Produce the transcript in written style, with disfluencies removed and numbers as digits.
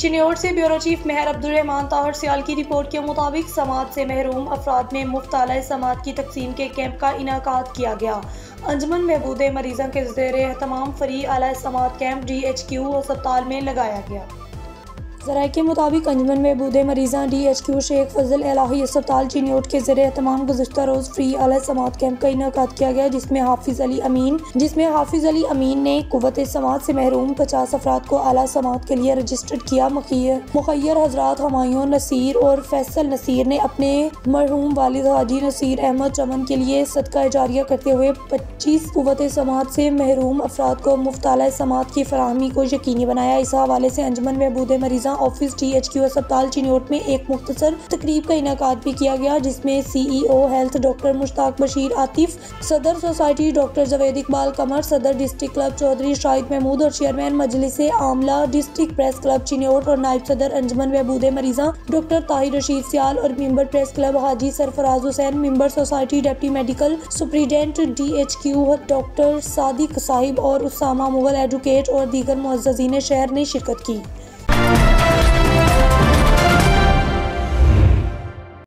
चिन्योट से bureau chief Mehar Abdurrahman Tahir Sial की report के मुताबिक समात से महरूम अफराद में मुफ्त आला समात की तकसीम के कैंप का इनाकाद किया गया। अंजुमन महबूद मरीज़ों के ज़ेरे एहतमाम फ्री आला समात कैंप DHQ अस्पताल में लगाया गया। ज़राए के मुताबिक अंजुमन महबूद मरीज़ा DHQ शेख फजल इलाही अस्पताल चिन्योट के ज़रिए तमाम गुज़श्ता रोज़ फ्री आला समात कैंप का इनाकाद किया गया, जिसमें हाफिज़ अली अमीन ने कुव्वत समात से महरूम 50 अफराद को आला समात के लिए रजिस्टर्ड किया। मुखय्यर हज़रात हुमायूं नसीर और फैसल नसीर ने अपने मरहूम वालिद हाजी नसीर अहमद चमन के लिए सदका जारिया करते हुए 25 कुव्वत समात से महरूम अफराद को मुफ्त आला समात की फराहमी को यकीनी बनाया। इस हवाले से अंजुमन महबूद मरीज़ा ऑफिस DHQ अस्पताल चिन्योट में एक मुख्तसर तकरीब का इनाकाद भी किया गया, जिसमें CEO health doctor Mushtaq Bashir Atif, सदर सोसाइटी डॉक्टर जवेद इकबाल कमर, सदर डिस्ट्रिक्ट क्लब चौधरी शाहिद महमूद और चेयरमैन मजलिसे आमला डिस्ट्रिक्ट प्रेस क्लब चिन्योट और नायब सदर अंजुमन महबूद मरीज़ा डॉक्टर ताहिर रशीद सियाल और member press club Haji Sarfaraz Hussain, member society deputy medical superintendent DHQ doctor Sadiq Sahib और उसामा मुगल एडवोकेट और दीगर मुअज़्ज़ज़ीन शहर ने शिरकत की।